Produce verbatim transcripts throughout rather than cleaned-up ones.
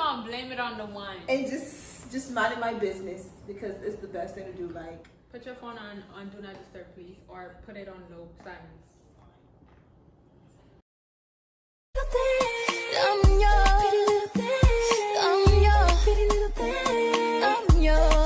gonna blame it on the wine. And just just minding my business because it's the best thing to do. Like, put your phone on on do not disturb, please, or put it on low silence. I'm your, I'm your, I'm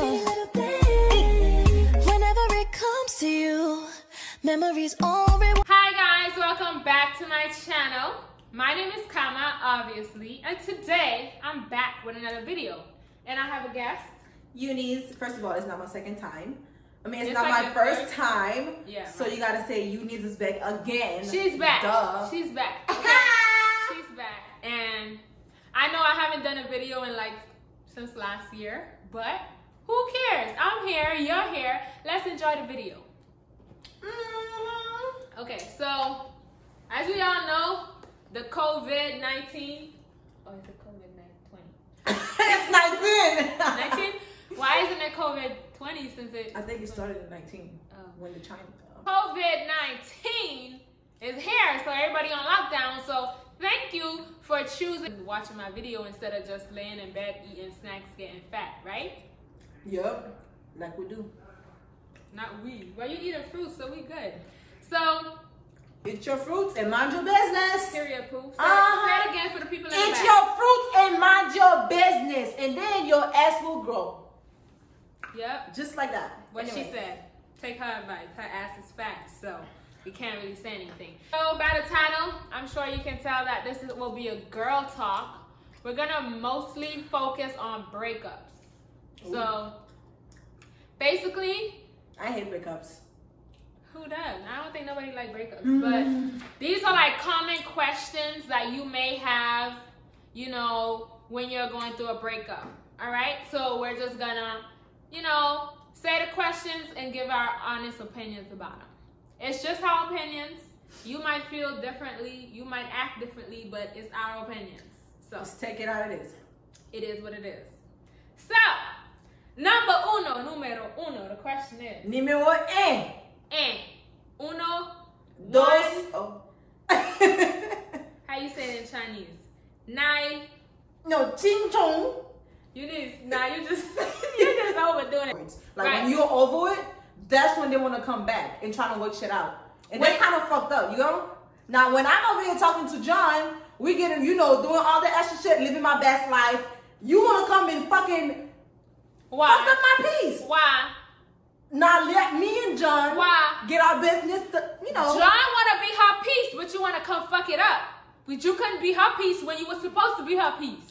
your. Whenever it comes to you, memories all rewind. Hi guys, welcome back to my channel. My name is Kama, obviously, and today I'm back with another video. And I have a guest. Eunice, first of all, it's not my second time. I mean, it's, It's not like my your first third. time. Yeah. So you gotta say Eunice is back again. She's back. Duh. She's back. Okay? She's back. And I know I haven't done a video in like since last year, but who cares? I'm here, you're here. Let's enjoy the video. Mm-hmm. Okay, so as we all know, the COVID nineteen. Oh, it's the COVID twenty. It's nineteen. nineteen? Why isn't it COVID twenty since it? I think it started in nineteen. Oh. When the China. COVID nineteen is here, so everybody on lockdown. So thank you for choosing watching my video instead of just laying in bed eating snacks, getting fat, right? Yep. Like we do. Not we. Well, you eating fruit, so we good. So Eat your fruits and mind your business. period, poo. Say, Uh-huh. say it again for the people in the Eat back. your fruits and mind your business, and then your ass will grow. Yep. Just like that. What Anyway. she said. Take her advice. Her ass is fat, so we can't really say anything. So by the title, I'm sure you can tell that this is, will be a girl talk. We're gonna mostly focus on breakups. Ooh. So basically, I hate breakups. who does? I don't think nobody like breakups, Mm. but these are like common questions that you may have, you know, when you're going through a breakup. All right, so we're just gonna, you know, say the questions and give our honest opinions about them. It's just our opinions. You might feel differently, you might act differently, but it's our opinions. So Just take it how it is. it is what it is. So number uno, numero uno. The question is, Numero un. en, uno, Dos. one. Oh. How you say it in Chinese? Nine. No, ching chong. You just, nah, you just, you just overdoing it. Like Right. when you're over it, that's when they want to come back and try to work shit out. And Wait. that's kind of fucked up, you know? Now, when I'm over here talking to John, we getting, you know, doing all the extra shit, living my best life. You want to come and fucking fuck Why? up my peace. Why? Now let me and John Why? get our business, to, you know. John wanna be her piece, but you wanna come fuck it up. But you couldn't be her piece when you were supposed to be her piece.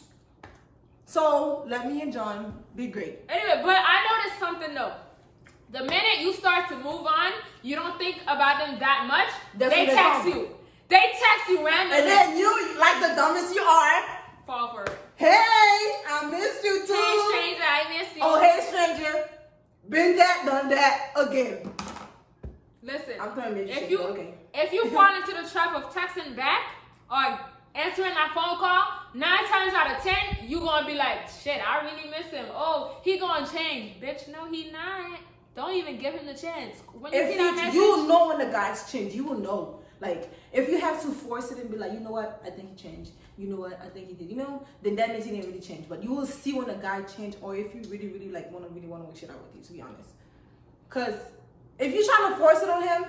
So let me and John be great. Anyway, but I noticed something though. The minute you start to move on, you don't think about them that much. That's they when they text come. you. They text you randomly. And then you, like the dumbest you are, fall for it. hey, I missed you too. Hey stranger, I miss you. Oh, hey, stranger. Been that, done that again. Listen, I'm trying to make if shit, you but okay. if you fall into the trap of texting back or answering that phone call, nine times out of ten, you gonna be like, shit, I really miss him. Oh, he gonna change. Bitch, no, he not. Don't even give him the chance. When you If see that he, message, you will know when the guys change. You will know. Like, if you have to force it and be like, you know what, I think he changed. You know what, I think he did. You know, then that means he didn't really change. But you will see when a guy changed, or if you really, really like want to really want to work shit out with you. To be honest, because if you're trying to force it on him,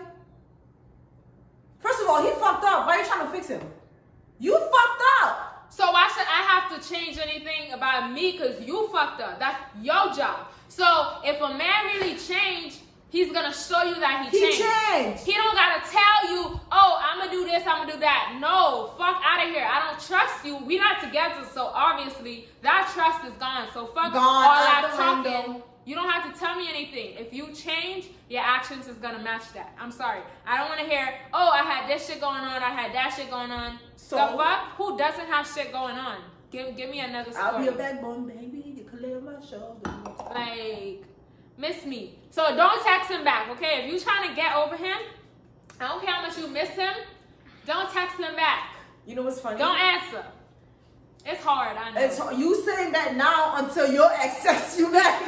first of all, he fucked up. Why are you trying to fix him? You fucked up. so why should I have to change anything about me? Cause you fucked up. That's your job. So if a man really changed, he's gonna show you that he, He changed. changed. He don't gotta tell you, oh, I'm gonna do this, I'm gonna do that. No, fuck out of here. I don't trust you. We not together, so obviously that trust is gone. So fuck Gone all out that the talking. window. You don't have to tell me anything. If you change, your actions is gonna match that. I'm sorry. I don't wanna hear, oh, I had this shit going on, I had that shit going on. So- the fuck? Who doesn't have shit going on? Give give me another story. I'll be a backbone, baby. You can lay on my shoulder. Like, miss me. So don't text him back, okay? If you trying to get over him, I don't care how much you miss him, don't text him back. You know what's funny? Don't answer. It's hard, I know. It's you saying that now until your ex texts you back.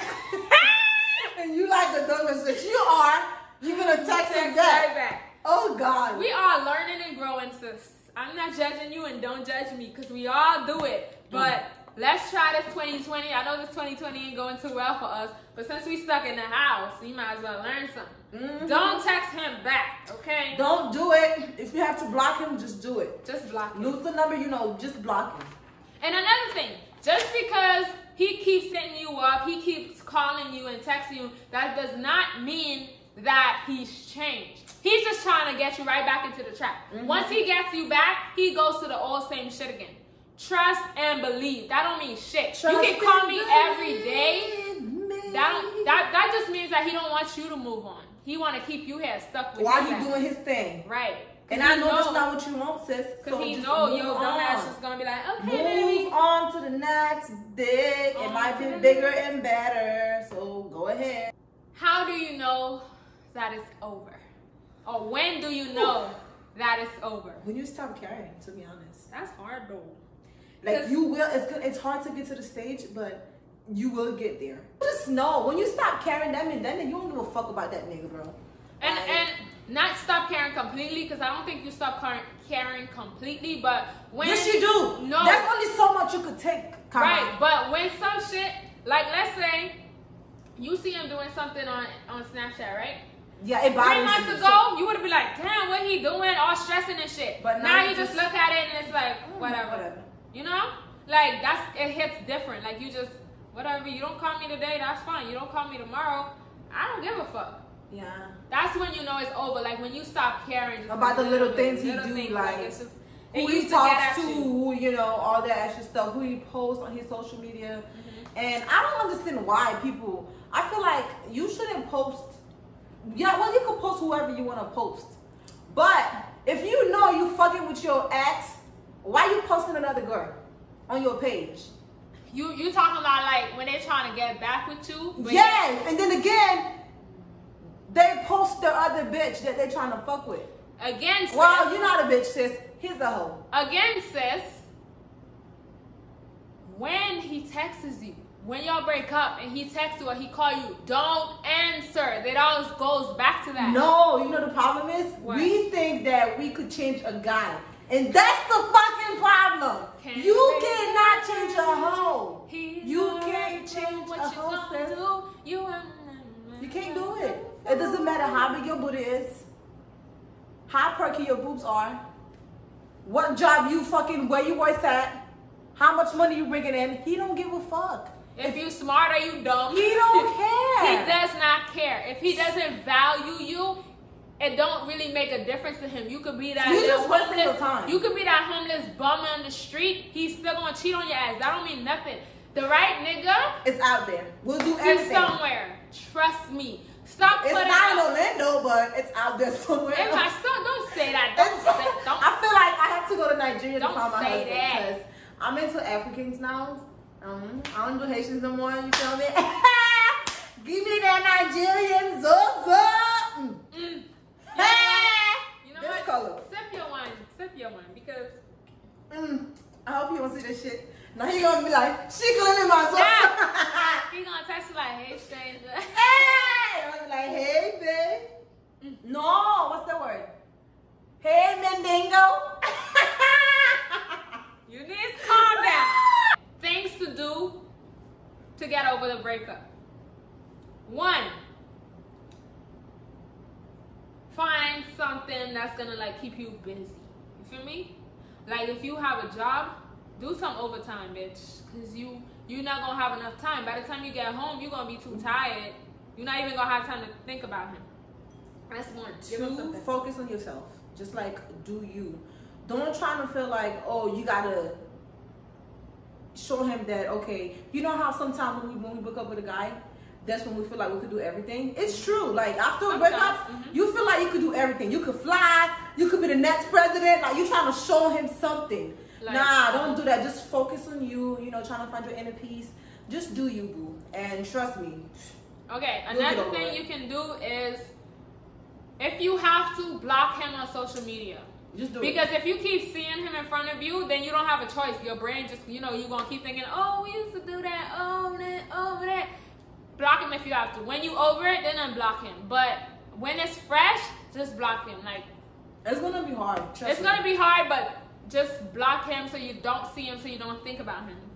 And you like the dumbest that you are, you're gonna text him Text back. right back. Oh God. We are learning and growing, sis. I'm not judging you and don't judge me because we all do it. But let's try this twenty twenty. I know this twenty twenty ain't going too well for us, but since we stuck in the house, you might as well learn something. Mm-hmm. Don't text him back, okay? Don't do it. If you have to block him, just do it. Just block him. Lose the number, you know, just block him. And another thing, just because he keeps setting you up, he keeps calling you and texting you, that does not mean that he's changed. He's just trying to get you right back into the trap. Mm-hmm. Once he gets you back, he goes to the old same shit again. Trust and believe. That don't mean shit. Trust you can call me every day. Me. That don't, that that just means that he don't want you to move on. He want to keep you here stuck with while he doing his thing. Right. And I know, know that's not what you want, sis. Because so he know your dumbass is gonna be like, okay, move baby. on to the next dig. It might be bigger and better. So go ahead. How do you know that it's over? Or when do you know that it's over? When you stop caring, to be honest. That's hard though. Like you will, it's good. It's hard to get to the stage, but you will get there. Just know when you stop caring, that means that means you don't give a fuck about that nigga, bro. And like, and not stop caring completely, because I don't think you stop caring completely, but when yes, you do. No, there's only so much you could take. Come right, on. But when some shit, like let's say you see him doing something on on Snapchat, right? Yeah, it bothers Three months you. ago, so, you would have been like, damn, what he doing? All stressing and shit. But now, now you just, just look at it and it's like, whatever. whatever. You know? Like, that's, it hits different. Like, you just, whatever. You don't call me today, that's fine. You don't call me tomorrow, I don't give a fuck. Yeah. That's when you know it's over. Like, when you stop caring. About the little, little things he do, things, like, like it's just, who he talks to, you. you know, all that extra stuff, who he posts on his social media. Mm-hmm. And I don't understand why people, I feel like you shouldn't post. Yeah, well, you can post whoever you want to post. But if you know you fucking with your ex, why you posting another girl on your page? You you talking about like when they trying to get back with you? Yes, and then again, they post the other bitch that they trying to fuck with. Again, sis. Well, you're not a bitch, sis. Here's a hoe. Again, sis. When he texts you, when y'all break up and he texts you or he call you, don't answer. That always goes back to that. No, you know the problem is? What? We think that we could change a guy. And that's the fucking problem. Can't you cannot change a hoe. You can't change a hoe, sis. You, you can't do it. It doesn't matter how big your booty is, how perky your boobs are, what job you fucking, where you work at, how much money you bringing in. He don't give a fuck. If you smart or you dumb, he don't care. He does not care. If he doesn't value you, it don't really make a difference to him. You could be that you just homeless, your time. You could be that homeless bum on the street. He's still gonna cheat on your ass. That don't mean nothing. The right nigga, it's out there. We'll do everything. He's somewhere. Trust me. Stop. It's putting not in out. Orlando, but it's out there somewhere. If I still don't say that. Don't say, don't, I feel like I have to go to Nigeria to don't find my say husband that. because I'm into Africans now. Um, I don't do Haitians no more. You feel me? Give me that Nigerian zozo. Mm. Mm. Hey, you know this what? color. Sip your wine. Sip your wine because. Mm. I hope you don't see this shit. Now he gonna be like, she gonna in my soul. Yeah. He gonna text you like, hey stranger. Hey, I'm gonna be like, hey babe. Mm. No, what's the word? Hey Mendingo. You need to calm down. Things to do to get over the breakup. One, find something that's gonna like keep you busy. You feel me? Like if you have a job, do some overtime, bitch. Cause you you're not gonna have enough time. By the time you get home, you're gonna be too tired. You're not even gonna have time to think about him. That's one. Two, focus on yourself. Just like do you. Don't try to feel like, oh, you gotta show him that, okay, you know how sometimes when we when we break up with a guy, that's when we feel like we could do everything. It's true. Like after a breakup, mm-hmm. you feel like you could do everything. You could fly. You could be the next president. Like you trying to show him something. Like, nah, don't do that. Just focus on you. You know, trying to find your inner peace. Just do you, boo. And trust me. Okay. Another thing it. you can do is, if you have to, block him on social media. Just do because it. if you keep seeing him in front of you, then you don't have a choice. Your brain just, you know, you're going to keep thinking, oh, we used to do that, oh, that, oh, that. Block him if you have to. When you over it, then unblock him. But when it's fresh, just block him. Like, it's going to be hard. Trust it's going to be hard, but just block him so you don't see him, so you don't think about him.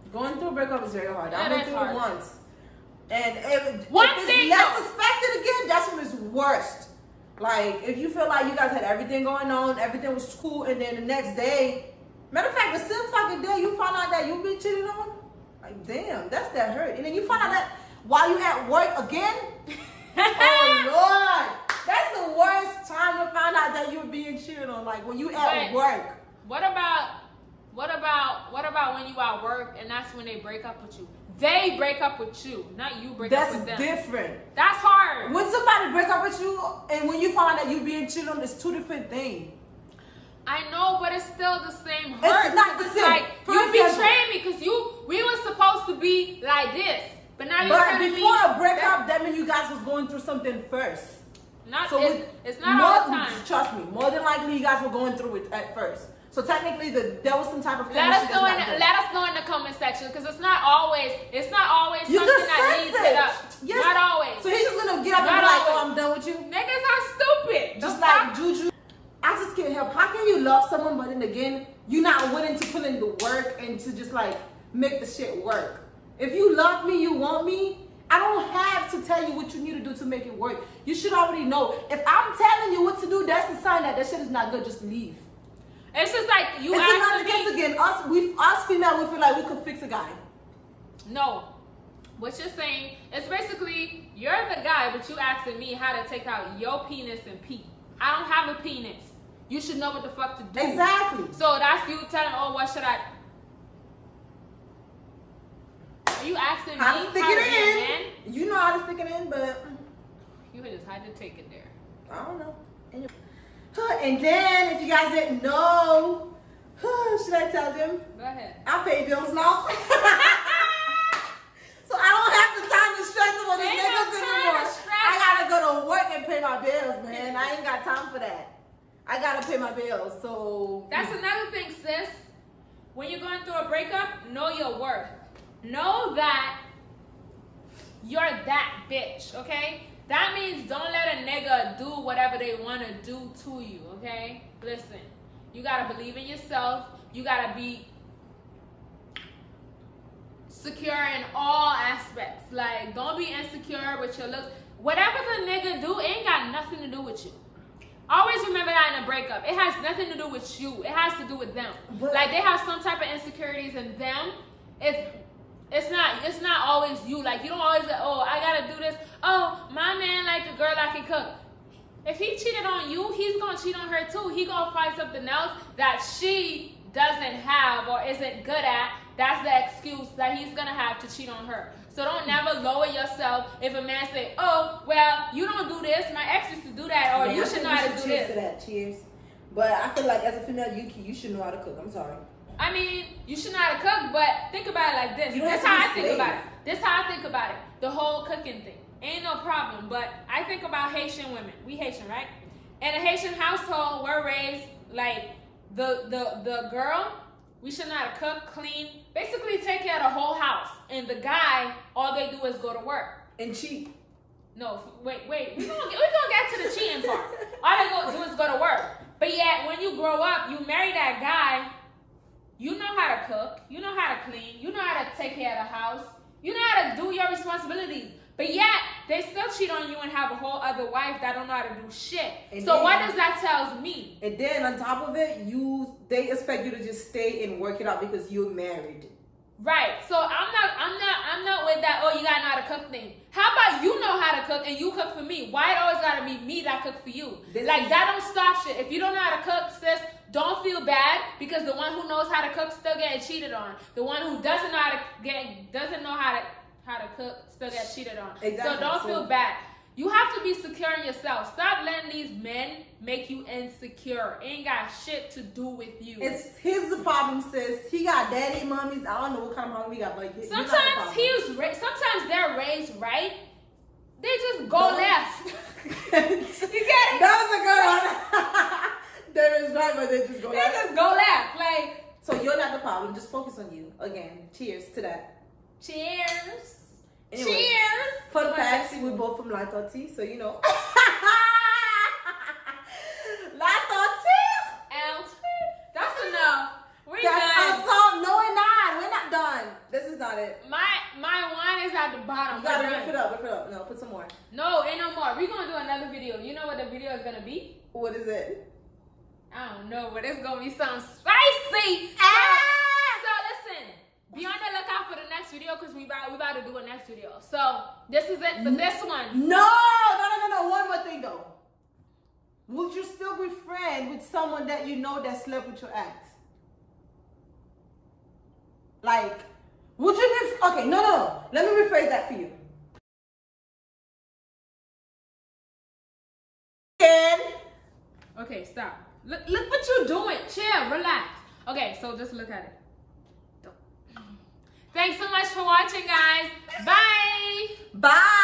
Going through a breakup is very hard. I That went is through hard. it once. And if, One if it's thing, less though. expected again, that's when it's worst. Like, if you feel like you guys had everything going on, everything was cool, and then the next day, matter of fact, the same fucking day you find out that you've been cheated on, like, damn, that's that hurt. And then you find out that while you at work again, oh, Lord, that's the worst time to find out that you're being cheated on, like, when you at Wait. work. What about, what about, what about when you at work and that's when they break up with you? They break up with you, not you break That's up with them. different. That's hard. When somebody break up with you and when you find out that you being cheated on, it's two different things. I know, but it's still the same hurt. It's not the It's same. like, For you example- betrayed me because you, we were supposed to be like this. But now you're But telling me before a breakup, that- that means you guys was going through something first. Not, So it's, with- it's not more, all the time. Trust me, more than likely you guys were going through it at first. So technically, the, there was some type of Let us chemistry know in that's the, not let us know in the comment section because it's not always it's not always You something can that sense leads it. it up. Yes. Not always. So he's just gonna get up and Not be like, always. "Oh, I'm done with you." Niggas are stupid. Just The like fuck? Juju, I just can't help. How can you love someone, but then again, you're not willing to put in the work and to just like make the shit work? If you love me, you want me. I don't have to tell you what you need to do to make it work. You should already know. If I'm telling you what to do, that's a sign that that shit is not good. Just leave. It's just like you It's another asking case me. again. Us, we, us female, we feel like we could fix a guy. No. What you're saying is basically you're the guy, but you asking me how to take out your penis and pee. I don't have a penis. You should know what the fuck to do. Exactly. So that's you telling, oh, what should I? Are you asking me How to stick how it to be a in. man? You know how to stick it in, but You just had to take it there. I don't know. And then, if you guys didn't know, should I tell them? Go ahead. I pay bills now. So I don't have the time to stress about these Ain't no niggas time to anymore. stress. I gotta go to work and pay my bills, man. I ain't got time for that. I gotta pay my bills, so. That's another thing, sis. When you're going through a breakup, know your worth. Know that you're that bitch, okay? That means don't let a nigga do whatever they want to do to you, okay? Listen, you gotta believe in yourself. You gotta be secure in all aspects. Like, don't be insecure with your looks. Whatever the nigga do, it ain't got nothing to do with you. Always remember that in a breakup. It has nothing to do with you. It has to do with them. But- like, they have some type of insecurities in them. It's it's not it's not always you. Like, you don't always say, oh, I gotta do this. Oh, my man like a girl that can cook. If he cheated on you, he's gonna cheat on her too. He gonna find something else that she doesn't have or isn't good at. That's the excuse that he's gonna have to cheat on her. So don't never lower yourself if a man say, oh, well, you don't do this. My ex used to do that, or Man, you I should think know we how to should do cheers this. to that. Cheers. But I feel like as a female, you you should know how to cook. I'm sorry. I mean, you should know how to cook, but think about it like this. You don't This have to how I be think slave. about it. This how I think about it. The whole cooking thing. Ain't no problem, but I think about Haitian women. We Haitian, right? In a Haitian household, we're raised like the the the girl, we should know how to cook, clean, basically take care of the whole house. And the guy, all they do is go to work. And cheat. No, f- wait, wait. We're gonna, we gonna get to the cheating part. All they go do is go to work. But yet, when you grow up, you marry that guy, you know how to cook, you know how to clean, you know how to take care of the house, you know how to do your responsibilities. But yet, they still cheat on you and have a whole other wife that don't know how to do shit. And so then- what does that tell me? And then on top of it, you they expect you to just stay and work it out because you're married. Right. So I'm not I'm not I'm not with that, oh, you gotta know how to cook thing. How about you know how to cook and you cook for me? Why it always gotta be me that cook for you? This like is- that don't stop shit. If you don't know how to cook, sis, don't feel bad because the one who knows how to cook still getting cheated on. The one who doesn't know how to get doesn't know how to how to cook still get cheated on. Exactly. So don't So- feel bad. You have to be secure in yourself. Stop letting these men make you insecure. Ain't got shit to do with you. It's here's the problem, sis. He got daddy, mommies. I don't know what kind of mom we got, but he- you're not the Sometimes problem. he was ra- sometimes they're raised right. They just go Don't- left. You get it? That was a good one. There is right, but they just go They like just go left. Like, So you're not the problem. Just focus on you. Again, cheers to that. cheers. Anyway, Cheers. Fun facts, we're both from La Tortilla, so you know. La Tortilla. L. That's enough. We're That's done. awesome. No, we're not. We're not done. This My my wine is at the bottom. You gotta We're lift done. it up, lift it up. No, put some more. No, ain't no more. We're gonna do another video. You know what the video is gonna be? What is it? I don't know, but it's gonna be something spicy. Ah! So, so listen, be on the lookout for the next video because we about we about to do a next video. So this is it for this one. No, no, no, no, no. One more thing though. Would you still be friends with someone that you know that slept with your ex? Like, would you be okay? No, no, no. Let me rephrase that for you. Again. Okay, stop. Look, look what you're doing. Chill, relax. Okay, so just look at it. Thanks so much for watching, guys. Bye. Bye.